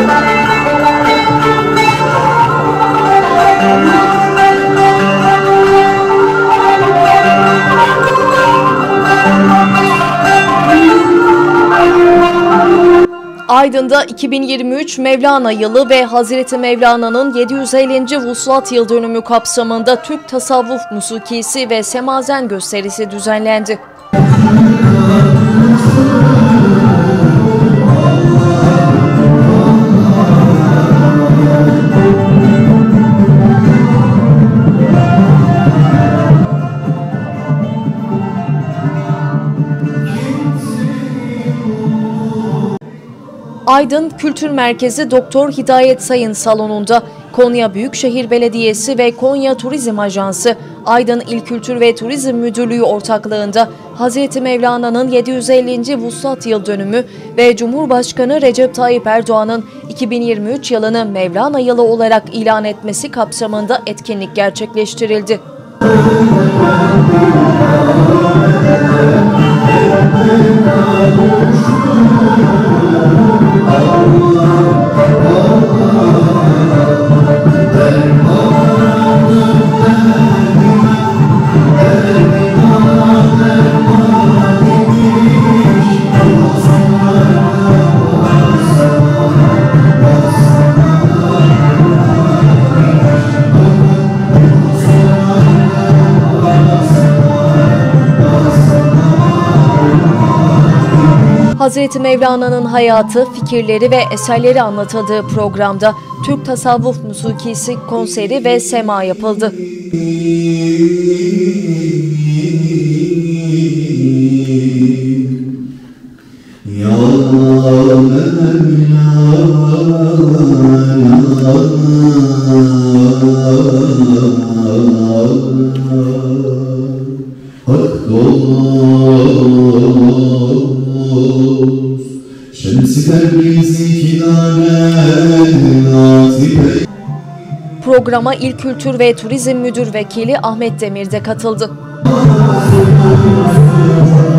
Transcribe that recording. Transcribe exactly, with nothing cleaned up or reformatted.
Aydın'da iki bin yirmi üç Mevlana Yılı ve Hazreti Mevlana'nın yedi yüz ellinci Vuslat Yıl Dönümü kapsamında Türk Tasavvuf Musikisi ve Semazen gösterisi düzenlendi. Aydın Kültür Merkezi Doktor Hidayet Sayın Salonu'nda Konya Büyükşehir Belediyesi ve Konya Turizm Ajansı, Aydın İl Kültür ve Turizm Müdürlüğü ortaklığında Hazreti Mevlana'nın yedi yüz ellinci Vuslat Yıl Dönümü ve Cumhurbaşkanı Recep Tayyip Erdoğan'ın iki bin yirmi üç yılını Mevlana Yılı olarak ilan etmesi kapsamında etkinlik gerçekleştirildi. Hazreti Mevlana'nın hayatı, fikirleri ve eserleri anlatıldığı programda Türk Tasavvuf Musikisi konseri ve sema yapıldı. Programa İl Kültür ve Turizm Müdür Vekili Ahmet Demir de katıldı.